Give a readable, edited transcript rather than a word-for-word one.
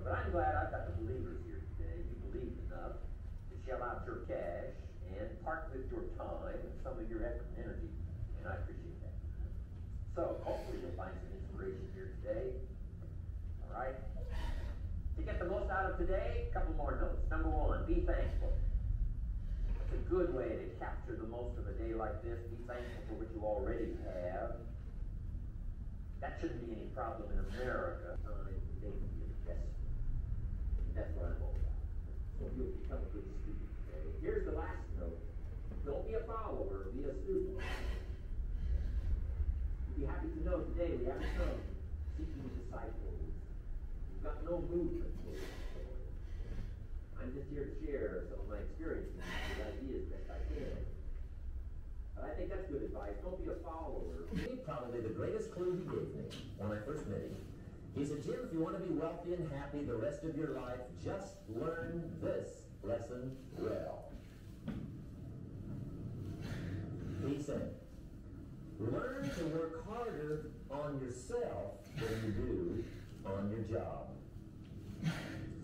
But I'm glad I've got the believers here today. You believed enough to shell out your cash and part with your time and some of your effort and energy, and I appreciate that. So hopefully you'll find some inspiration here today. All right? To get the most out of today, a couple more notes. Number one, be thankful. It's a good way to capture the most of a day like this. Be thankful for what you already have. That shouldn't be any problem in America. Time today can be investment. That's what I'm all about. So you'll become a good student today. Here's the last note. Don't be a follower, be a student. You'll be happy to know today we haven't come seeking disciples. We've got no movement. I'm just here to share some of my experiences and ideas best I can. But I think that's good advice. Don't be a follower. Probably the greatest clue he gave me when I first met him. He said, Jim, if you want to be wealthy and happy the rest of your life, just learn this lesson well. He said, learn to work harder on yourself than you do on your job.